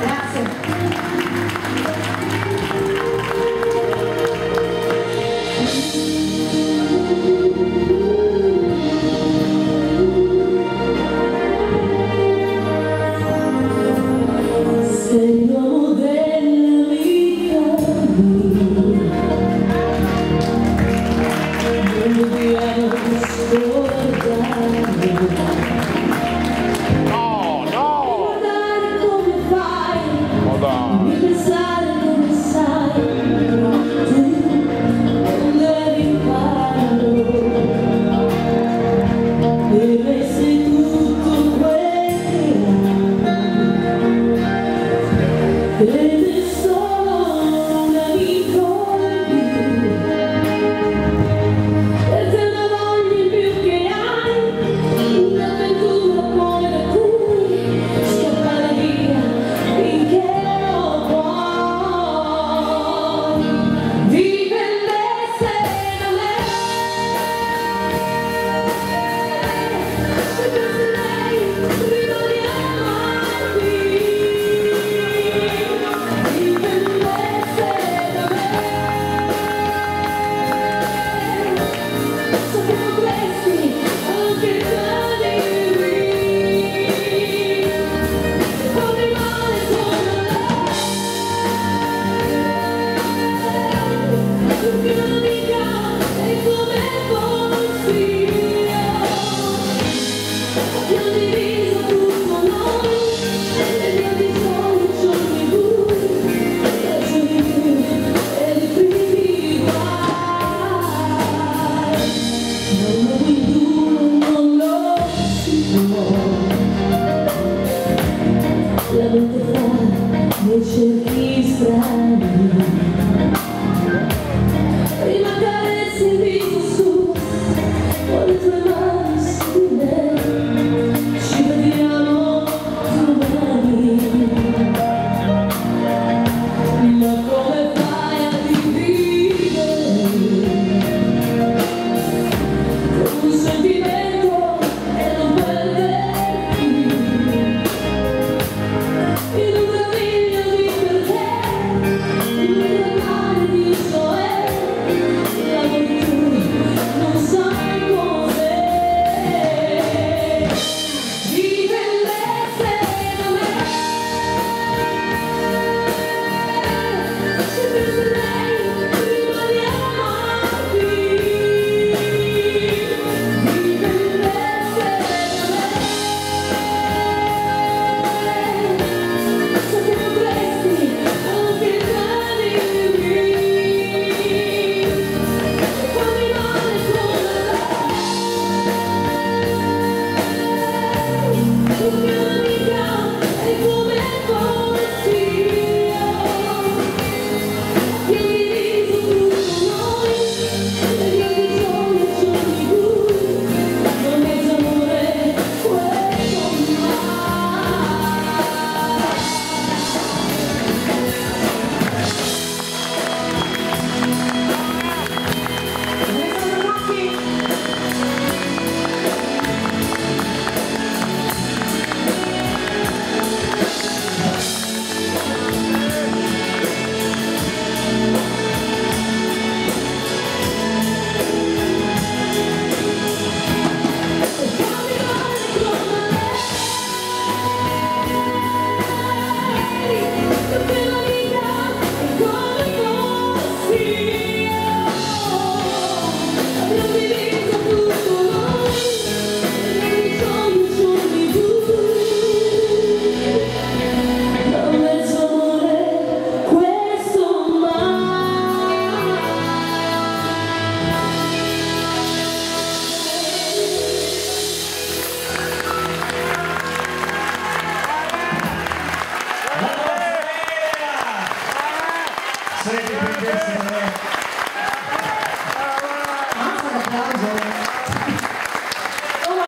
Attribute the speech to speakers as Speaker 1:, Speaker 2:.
Speaker 1: Sei l'uomo della vita non dobbiamo scordare.
Speaker 2: No, no!
Speaker 1: Guardare come fai,
Speaker 2: Ma dai!
Speaker 1: pensare come sai, tu non devi farlo. Per me sei tutto quel che hai. Ed è solo un amico in più, per te una voglia in più che hai, un'avventura poi da cui scappare via finché lo puoi. Dipende se non è, se pensi lei rimaniamo qui. La mente fa dei cerchi strani.